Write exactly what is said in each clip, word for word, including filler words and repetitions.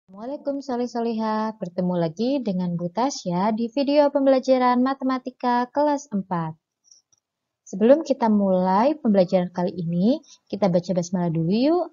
Assalamualaikum solih-solihah, bertemu lagi dengan Bu Tasya di video pembelajaran matematika kelas empat. Sebelum kita mulai pembelajaran kali ini, kita baca basmalah dulu yuk.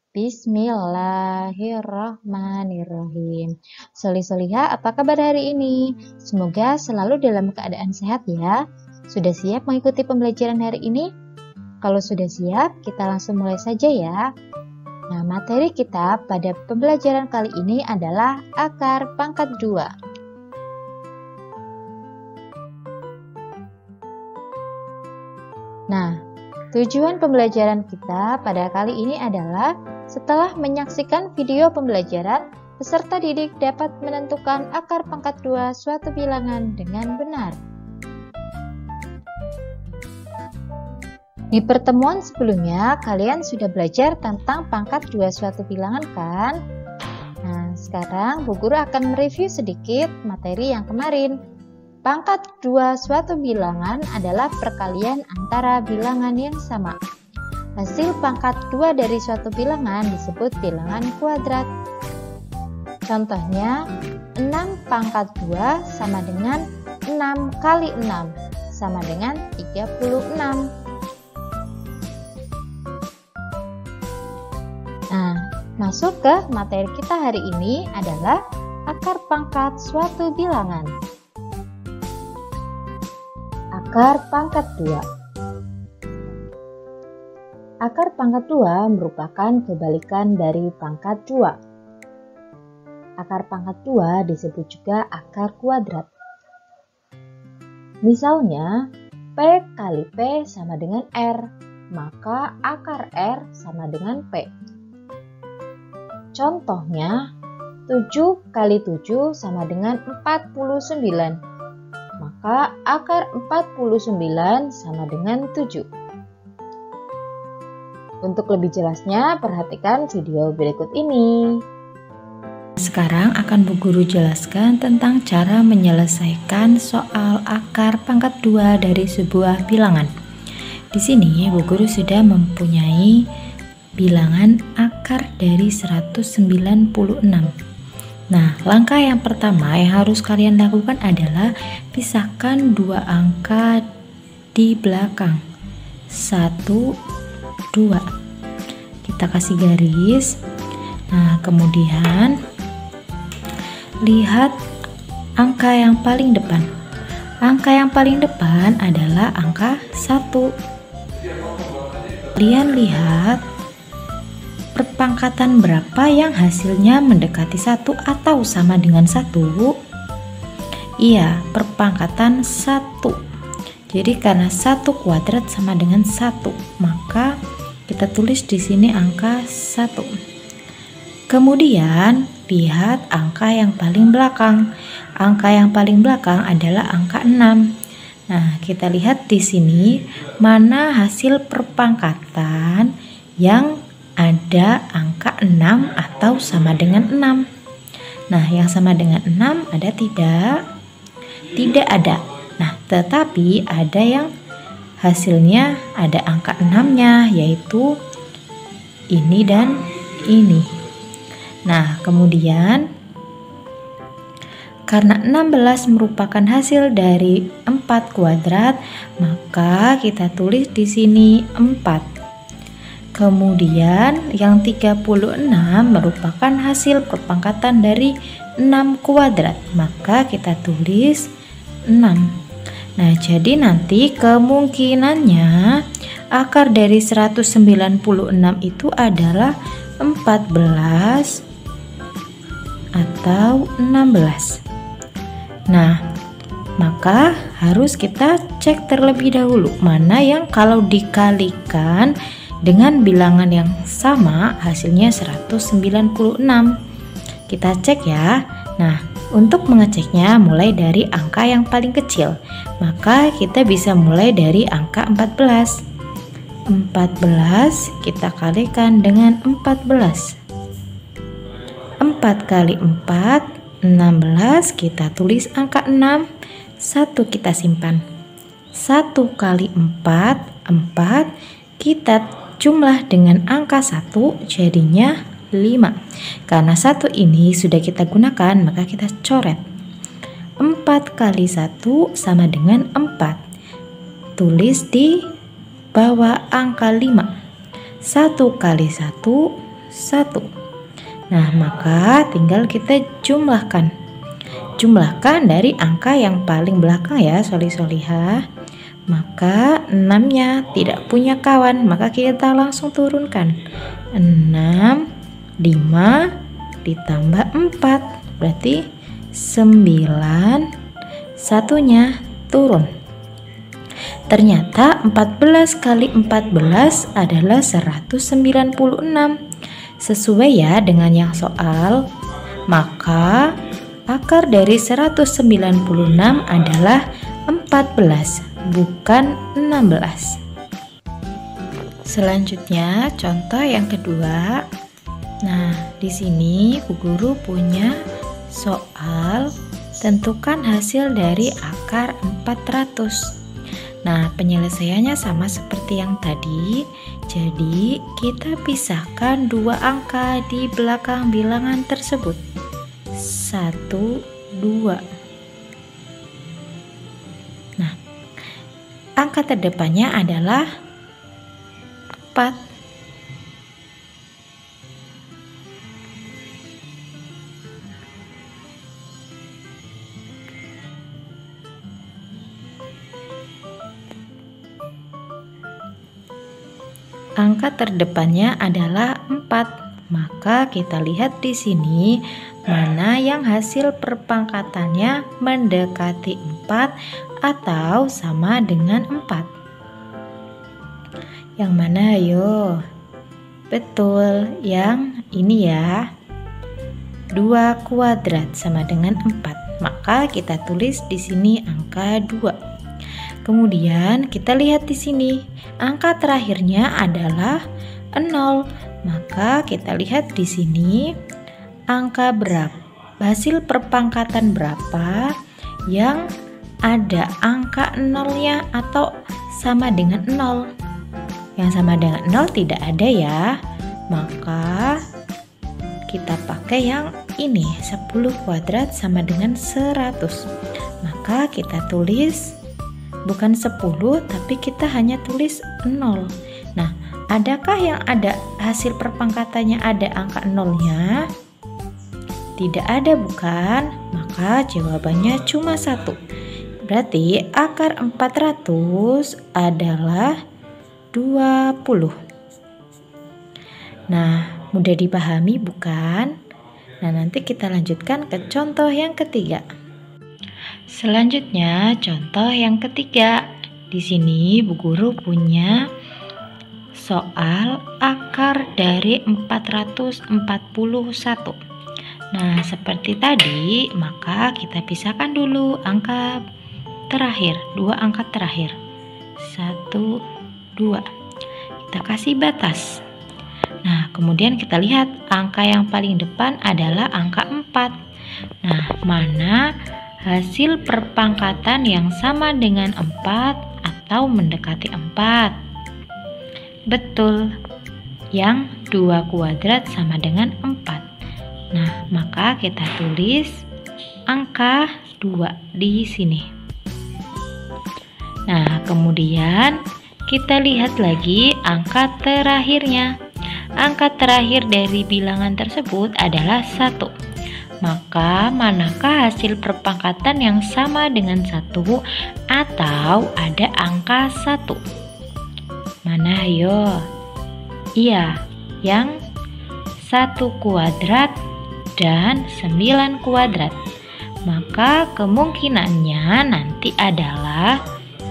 Bismillahirrahmanirrahim. Solih-solihah, apa kabar hari ini? Semoga selalu dalam keadaan sehat ya. Sudah siap mengikuti pembelajaran hari ini? Kalau sudah siap, kita langsung mulai saja ya. Nah, materi kita pada pembelajaran kali ini adalah akar pangkat dua. Nah, tujuan pembelajaran kita pada kali ini adalah setelah menyaksikan video pembelajaran, peserta didik dapat menentukan akar pangkat dua suatu bilangan dengan benar. Di pertemuan sebelumnya, kalian sudah belajar tentang pangkat dua suatu bilangan kan? Nah, sekarang Bu Guru akan mereview sedikit materi yang kemarin. Pangkat dua suatu bilangan adalah perkalian antara bilangan yang sama. Hasil pangkat dua dari suatu bilangan disebut bilangan kuadrat. Contohnya, enam pangkat dua sama dengan enam kali enam, sama dengan tiga puluh enam. Nah, masuk ke materi kita hari ini adalah akar pangkat suatu bilangan. Akar pangkat dua. Akar pangkat dua merupakan kebalikan dari pangkat dua. Akar pangkat dua disebut juga akar kuadrat. Misalnya, P kali P sama dengan R, maka akar R sama dengan P. Contohnya, tujuh kali tujuh sama dengan empat puluh sembilan. Maka akar empat puluh sembilan sama dengan tujuh. Untuk lebih jelasnya, perhatikan video berikut ini. Sekarang akan Bu Guru jelaskan tentang cara menyelesaikan soal akar pangkat dua dari sebuah bilangan. Di sini Bu Guru sudah mempunyai bilangan akar dari seratus sembilan puluh enam. Nah, langkah yang pertama yang harus kalian lakukan adalah pisahkan dua angka di belakang. satu, dua. Kita kasih garis. Nah, kemudian lihat angka yang paling depan. Angka yang paling depan adalah angka satu. Kalian lihat perpangkatan berapa yang hasilnya mendekati satu atau sama dengan satu? Iya, perpangkatan satu. Jadi karena satu kuadrat sama dengan satu, maka kita tulis di sini angka satu. Kemudian lihat angka yang paling belakang. Angka yang paling belakang adalah angka enam. Nah, kita lihat di sini mana hasil perpangkatan yang ada angka enam atau sama dengan enam. Nah, yang sama dengan enam ada tidak? Tidak ada. Nah, tetapi ada yang hasilnya ada angka enam-nya, yaitu ini dan ini. Nah, kemudian karena enam belas merupakan hasil dari empat kuadrat, maka kita tulis di sini empat. Kemudian yang tiga puluh enam merupakan hasil perpangkatan dari enam kuadrat, maka kita tulis enam. Nah, jadi nanti kemungkinannya akar dari seratus sembilan puluh enam itu adalah empat belas atau enam belas. Nah, maka harus kita cek terlebih dahulu mana yang kalau dikalikan dengan bilangan yang sama hasilnya seratus sembilan puluh enam. Kita cek ya. Nah, untuk mengeceknya mulai dari angka yang paling kecil, maka kita bisa mulai dari angka empat belas. empat belas kita kalikan dengan empat belas. empat kali empat, enam belas, kita tulis angka enam. satu kita simpan. satu kali empat, empat, kita jumlah dengan angka satu, jadinya lima. Karena satu ini sudah kita gunakan, maka kita coret. empat kali satu sama dengan empat. Tulis di bawah angka lima. satu kali satu, satu. Nah, maka tinggal kita jumlahkan. Jumlahkan dari angka yang paling belakang ya, solih-solihah. Maka enam-nya tidak punya kawan, maka kita langsung turunkan. enam, lima ditambah empat, berarti sembilan, satunya turun. Ternyata empat belas kali empat belas adalah seratus sembilan puluh enam. Sesuai ya dengan yang soal. Maka akar dari seratus sembilan puluh enam adalah empat belas, bukan enam belas. Selanjutnya contoh yang kedua. Nah, di sini Bu Guru punya soal tentukan hasil dari akar empat ratus. Nah, penyelesaiannya sama seperti yang tadi. Jadi, kita pisahkan dua angka di belakang bilangan tersebut. satu, dua. Nah, angka terdepannya adalah empat. Angka terdepannya adalah empat. Maka kita lihat di sini mana yang hasil perpangkatannya mendekati empat atau sama dengan empat. Yang mana ayo? Betul, yang ini ya. dua kuadrat sama dengan empat. Maka kita tulis di sini angka dua. Kemudian kita lihat di sini, angka terakhirnya adalah nol. Maka kita lihat di sini angka berapa, hasil perpangkatan berapa yang ada angka nolnya atau sama dengan nol. Yang sama dengan nol tidak ada ya. Maka kita pakai yang ini, sepuluh kuadrat sama dengan seratus. Maka kita tulis bukan sepuluh, tapi kita hanya tulis nol. Nah, adakah yang ada hasil perpangkatannya ada angka nolnya? Tidak ada, bukan? Maka jawabannya cuma satu. Berarti akar empat ratus adalah dua puluh. Nah, mudah dipahami bukan? Nah, nanti kita lanjutkan ke contoh yang ketiga. Selanjutnya, contoh yang ketiga. Di sini Bu Guru punya soal akar dari empat ratus empat puluh satu. Nah, seperti tadi, maka kita pisahkan dulu angka terakhir, dua angka terakhir. satu, dua. Kita kasih batas. Nah, kemudian kita lihat angka yang paling depan adalah angka empat. Nah, mana hasil perpangkatan yang sama dengan empat atau mendekati empat? Betul, yang dua kuadrat sama dengan empat. Nah, maka kita tulis angka dua di sini. Nah, kemudian kita lihat lagi angka terakhirnya. Angka terakhir dari bilangan tersebut adalah satu. Maka manakah hasil perpangkatan yang sama dengan satu atau ada angka satu? Mana ayo? Iya, yang satu kuadrat dan sembilan kuadrat. Maka kemungkinannya nanti adalah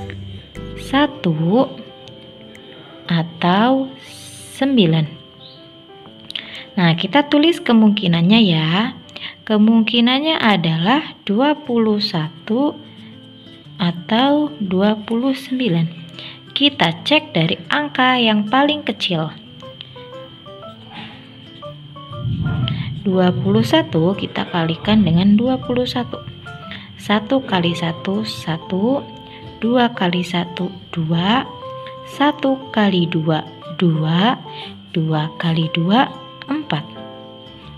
satu atau sembilan. Nah, kita tulis kemungkinannya ya. Kemungkinannya adalah dua puluh satu atau dua puluh sembilan. Kita cek dari angka yang paling kecil. dua puluh satu kita kalikan dengan dua puluh satu. satu kali satu, satu. dua kali satu, dua. satu kali dua, dua. dua kali dua, empat.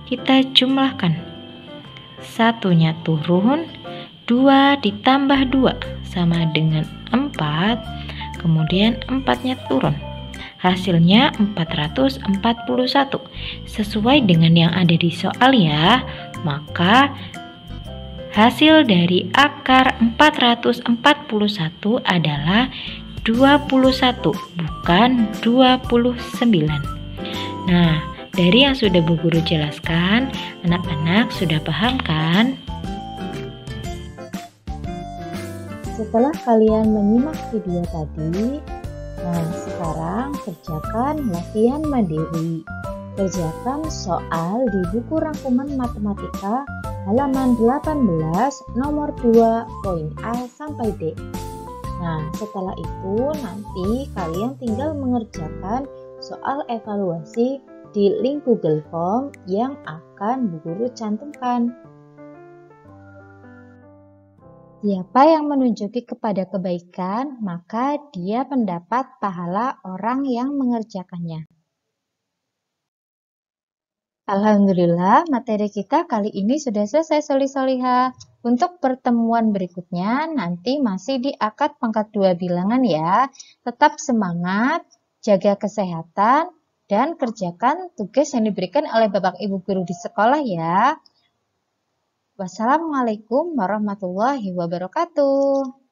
kita jumlahkan. Satunya turun, dua ditambah dua sama dengan empat, kemudian empatnya turun. Hasilnya empat ratus empat puluh satu. Sesuai dengan yang ada di soal ya, maka hasil dari akar empat ratus empat puluh satu adalah dua puluh satu, bukan dua puluh sembilan. Nah, dari yang sudah Bu Guru jelaskan, anak-anak sudah paham kan? Setelah kalian menyimak video tadi, nah sekarang kerjakan latihan mandiri. Kerjakan soal di buku rangkuman matematika halaman delapan belas nomor dua poin A sampai D. Nah, setelah itu nanti kalian tinggal mengerjakan soal evaluasi di link Google Form yang akan Bu Guru cantumkan. Siapa yang menunjuki kepada kebaikan, maka dia mendapat pahala orang yang mengerjakannya. Alhamdulillah, materi kita kali ini sudah selesai soli-soliha. Untuk pertemuan berikutnya, nanti masih di akad pangkat dua bilangan ya. Tetap semangat, jaga kesehatan, dan kerjakan tugas yang diberikan oleh Bapak Ibu Guru di sekolah ya. Wassalamualaikum warahmatullahi wabarakatuh.